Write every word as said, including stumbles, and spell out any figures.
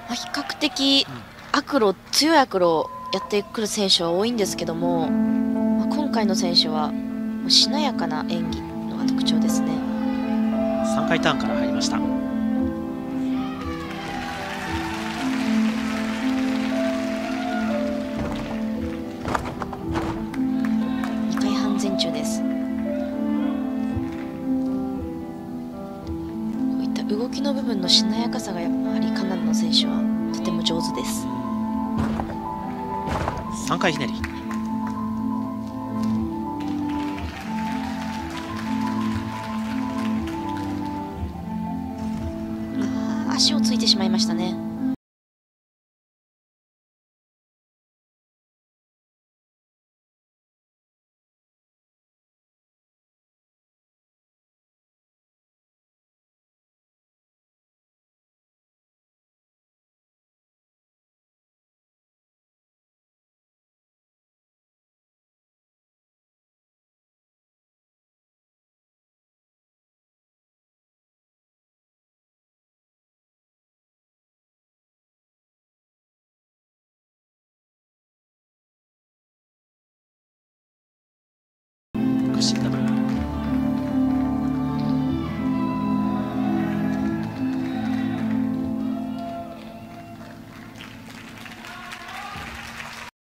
まあ、比較的アクロ、強いアクロをやってくる選手は多いんですけども、まあ、今回の選手はもうしなやかな演技のが特徴ですね。 さんかいターンから入りました。 にかいはん前中です。こういった動きの部分のしなやかさがやっぱりカナダの選手はとても上手です。 さんかいひねり。 あー、足をついてしまいましたね。 屈伸ダブル